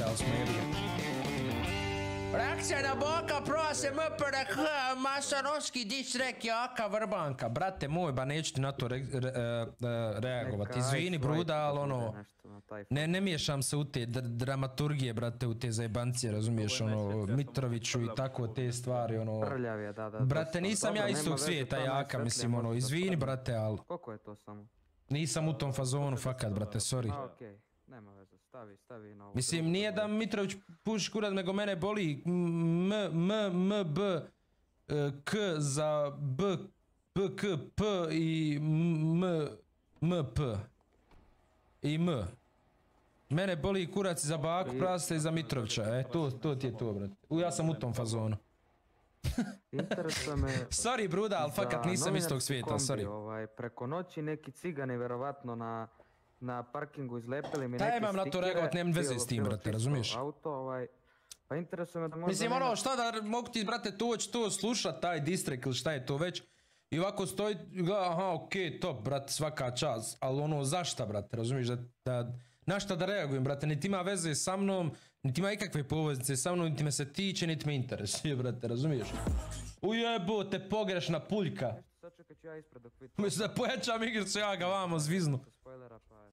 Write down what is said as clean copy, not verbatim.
Igrali smo jebi. Reakcija na Boka Pro se MPRH, masonovski distrek jaka vrbanka. Brate moj, ba neću ti na to reagovati. Izvini bruda, ali ono... Ne miješam se u te dramaturgije, brate, u te zajebancije, razumiješ, ono, Mitroviću i tako te stvari, ono... Brate, nisam ja istog svijeta jaka, mislim, ono, izvini, brate, ali... Koliko je to samo? Nisam u tom fazonu, fakat, brate, sorry. Okej, nema veze, stavi na ovo. Mislim, nije da Mitrović puši kurac, nego mene boli B, K za B, K, P i M, P. I M. Mene boli kurac za Baku, Prasta i za Mitrovića, to ti je to, brate. Ja sam u tom fazonu. Interesuje me... Sorry, bruda, ali fakat nisam istog svijeta, sorry. Preko noći neki cigani, verovatno na parkingu izlepili mi neke stikere. Imam na to reagovat, nemam veze s tim, brate, razumiješ? Pa interesuje me da možda... Mislim, ono, šta da mogu ti, brate, to slušat, taj distrek ili šta je to već. I ovako stoji, aha, okej, top, brate, svaka čast. Ali ono, zašta, brate, razumiješ, na šta da reagujem, brate, niti ima veze sa mnom, niti ima ikakve poveznice sa mnom, niti me se tiče, niti me interesuje, brate, razumiješ? Ujebote, pogrešna puljka. Sad čekaj ću ja ispred dok vidim. Mislim da pojačam igricu, ja ga vamo zviznu.